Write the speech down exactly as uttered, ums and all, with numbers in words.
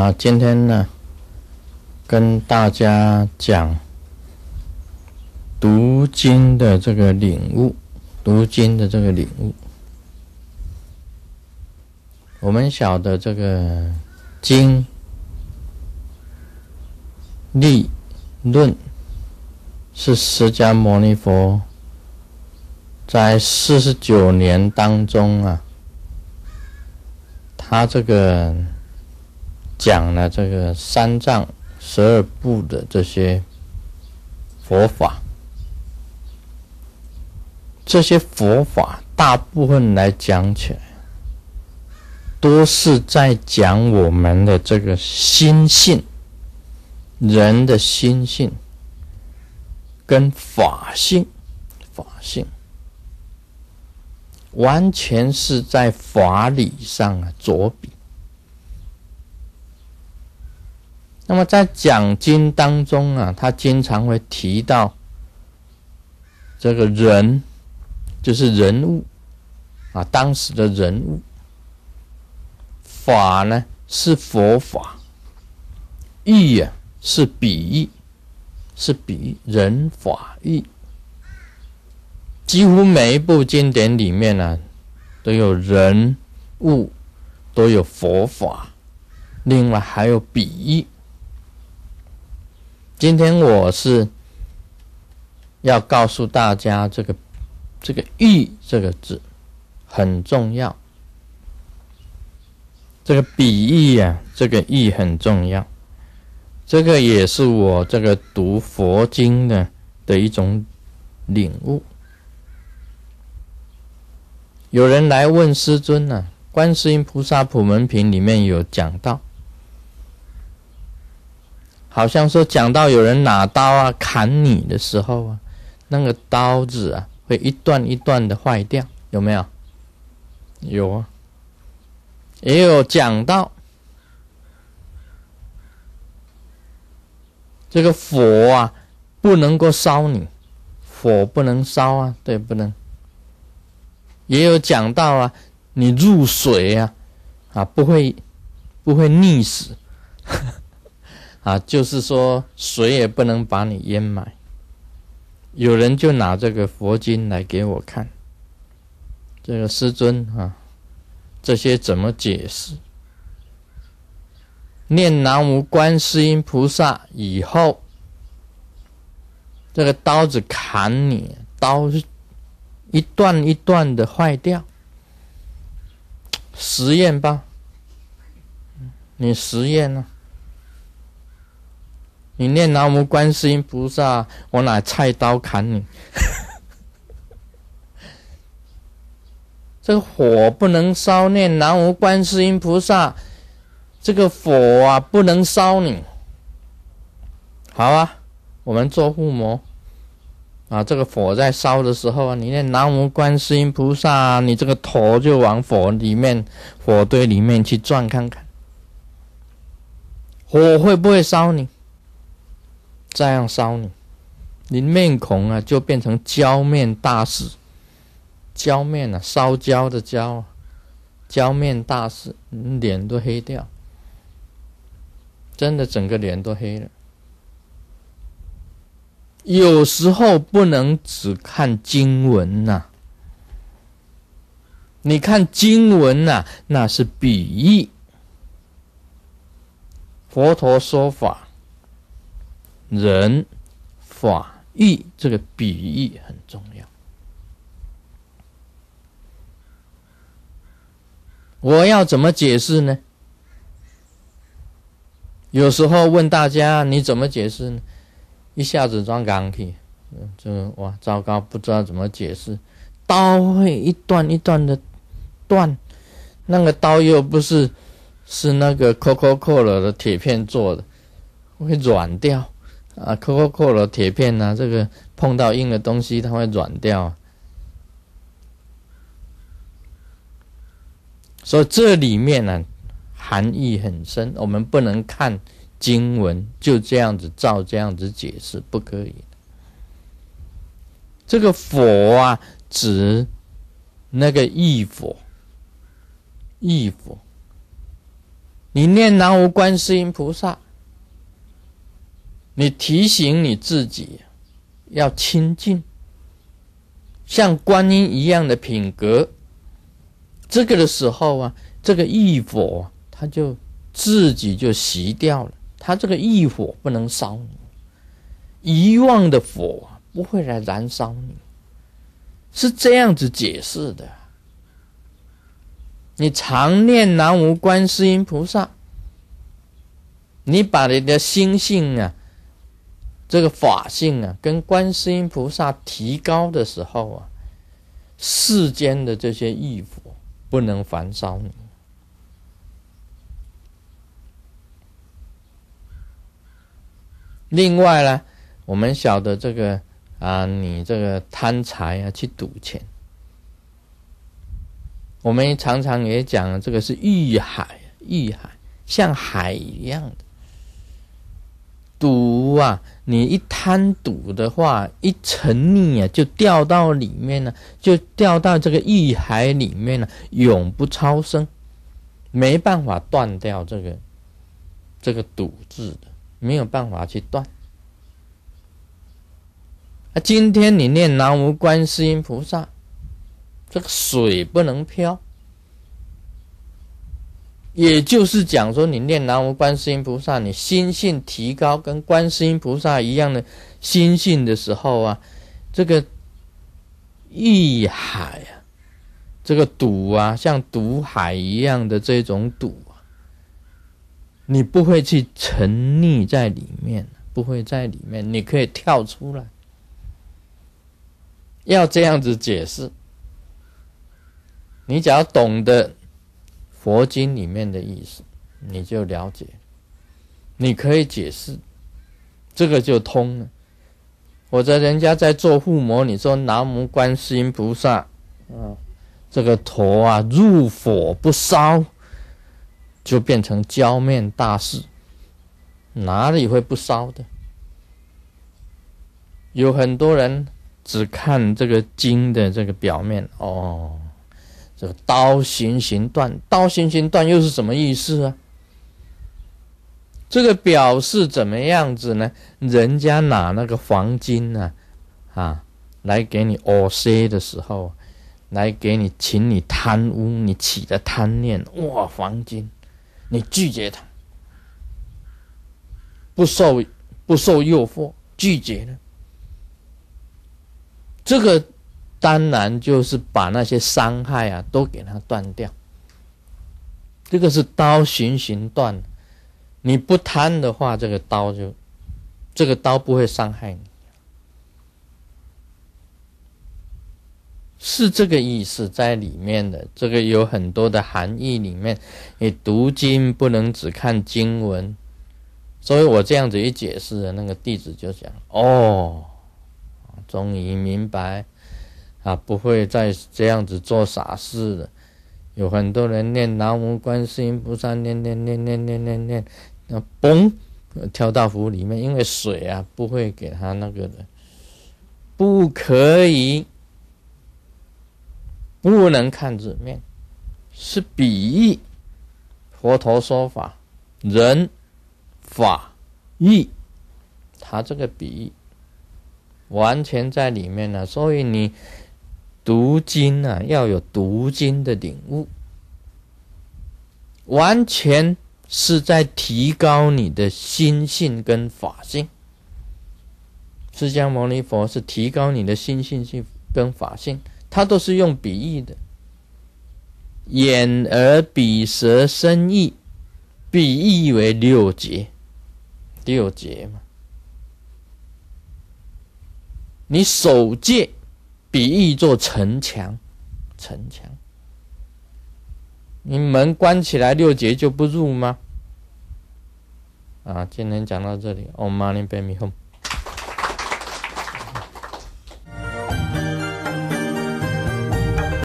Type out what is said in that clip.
啊，今天呢，跟大家讲读经的这个领悟，读经的这个领悟。我们晓得这个经、历、论是释迦牟尼佛在四十九年当中啊，他这个讲了这个三藏十二部的这些佛法，这些佛法大部分来讲起来，都是在讲我们的这个心性，人的心性跟法性，法性完全是在法理上啊着笔。那么在讲经当中啊，他经常会提到这个人，就是人物啊，当时的人物。法呢是佛法，义啊是比喻，是比喻人法义。几乎每一部经典里面呢、啊，都有人物，都有佛法，另外还有比喻。今天我是要告诉大家，这个这个义这个字很重要，这个比喻啊，这个义很重要。这个也是我这个读佛经的的一种领悟。有人来问师尊啊，观世音菩萨普门品里面有讲到，好像说讲到有人拿刀啊砍你的时候啊，那个刀子啊会一段一段的坏掉，有没有？有啊。也有讲到这个火啊不能够烧你，火不能烧啊，对，不能。也有讲到啊，你入水啊啊不会不会溺死啊，就是说水也不能把你淹埋。有人就拿这个佛经来给我看，这个师尊啊，这些怎么解释？念南无观世音菩萨以后，这个刀子砍你，刀是一段一段的坏掉。实验吧，你实验啊，你念南无观世音菩萨，我拿菜刀砍你。这个火不能烧，念南无观世音菩萨，这个火啊不能烧你。好啊，我们做护摩啊，这个火在烧的时候啊，你念南无观世音菩萨，你这个头就往火里面、火堆里面去转看看，火会不会烧你？这样烧你，你面孔啊就变成焦面大士。焦面啊，烧焦的焦，焦面大士，脸都黑掉，真的整个脸都黑了。有时候不能只看经文呐、啊，你看经文呐、啊，那是比喻。佛陀说法，人法义，这个比喻很重要。我要怎么解释呢？有时候问大家你怎么解释呢？一下子装刚去，这个哇糟糕，不知道怎么解释。刀会一段一段的断，那个刀又不是是那个 Coca-Cola 的铁片做的，会软掉啊。Coca-Cola 铁片啊，这个碰到硬的东西它会软掉啊。所以这里面呢、啊，含义很深，我们不能看经文就这样子照这样子解释，不可以。这个佛啊，指那个义佛，义佛你念南无观世音菩萨，你提醒你自己要清净，像观音一样的品格。这个的时候啊，这个异火它就自己就熄掉了，它这个异火不能烧你，遗忘的火不会来燃烧你，是这样子解释的。你常念南无观世音菩萨，你把你的心性啊，这个法性啊，跟观世音菩萨提高的时候啊，世间的这些异火不能烦烧你。另外呢，我们晓得这个啊，你这个贪财啊，去赌钱，我们常常也讲，这个是欲海，欲海像海一样的赌啊。你一贪赌的话，一沉溺啊，就掉到里面了，就掉到这个欲海里面了，永不超生，没办法断掉这个这个赌字的，没有办法去断。啊，今天你念南无观世音菩萨，这个水不能漂，也就是讲说，你念南无观世音菩萨，你心性提高，跟观世音菩萨一样的心性的时候啊，这个欲海啊，这个赌啊，像赌海一样的这种赌啊，你不会去沉溺在里面，不会在里面，你可以跳出来。要这样子解释，你只要懂得佛经里面的意思，你就了解，你可以解释，这个就通了。或者人家在做护摩，你说南无观世音菩萨，啊，这个头啊入火不烧，就变成浇面大士，哪里会不烧的？有很多人只看这个经的这个表面，哦，这个刀行行断，刀行行断又是什么意思啊？这个表示怎么样子呢？人家拿那个黄金啊，啊，来给你哦塞的时候，来给你请你贪污，你起了贪念，哇，黄金，你拒绝它，不受不受诱惑，拒绝了。这个当然就是把那些伤害啊都给它断掉，这个是刀行行断。你不贪的话，这个刀就这个刀不会伤害你，是这个意思在里面的。这个有很多的含义里面，你读经不能只看经文，所以我这样子一解释，那个弟子就讲哦，终于明白啊，不会再这样子做傻事了。有很多人念南无观世音菩萨，念念念念念念念，那嘣跳到湖里面，因为水啊不会给他那个的，不可以，不能看字面，是比喻。佛陀说法，人法义，他这个比喻完全在里面了。所以你读经啊，要有读经的领悟，完全是在提高你的心性跟法性。释迦牟尼佛是提高你的心性跟法性，他都是用比喻的，眼耳鼻舌身意，比喻为六节，六节嘛。你守戒比喻做城墙，城墙。你门关起来，六节就不入吗？啊，今天讲到这里。Om Mani Padme Hum。